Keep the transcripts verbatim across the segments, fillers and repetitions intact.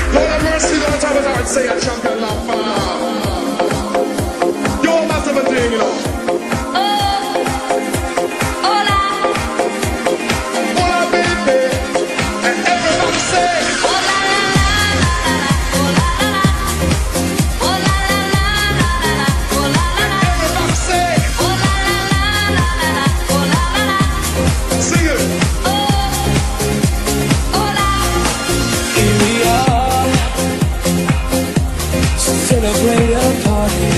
Lord have mercy, don't have it hard say a champion love for you're massive a thing, you know. Celebrate a party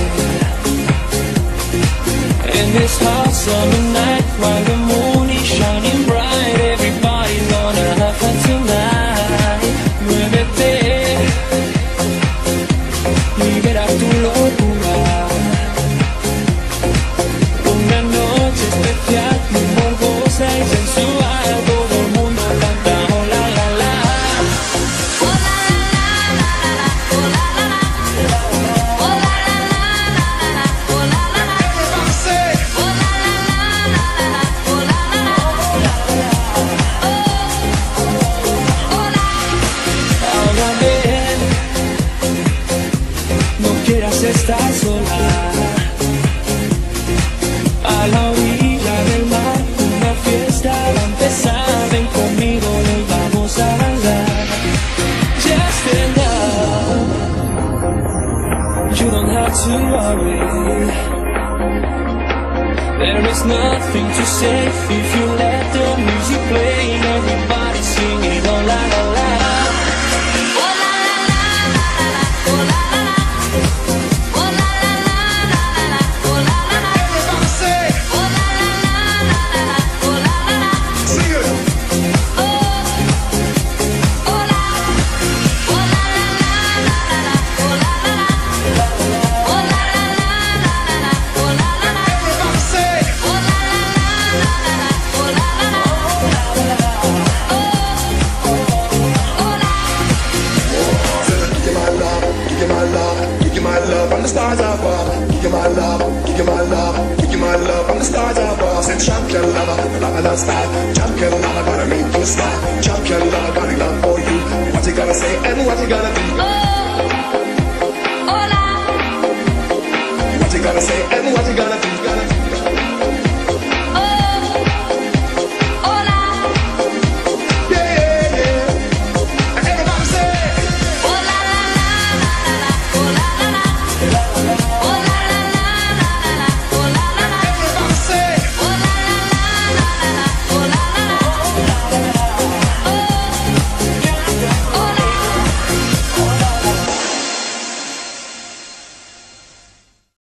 in this hot summer night while the moon is shining bright. Everybody's gonna have fun tonight. Muévete, libera tu locura. Una noche especial, muy morbosa y sensual. Todo el mundo canta oh la la la. Estar sola a la orilla del mar, una fiesta va a empezar. Ven conmigo, nos vamos a bailar. Just stand up, you don't have to worry. There is nothing to say if you let the music play. Everybody singing oh la la la. From the stars above, give you my love, give you my love, give you my love. From the stars above, say champion lover, lover love style, champion lover, gotta make you smile, champion lover, got love for you. What you gotta say and what you gotta do? Oh, hola. What you gotta say and what you gotta do?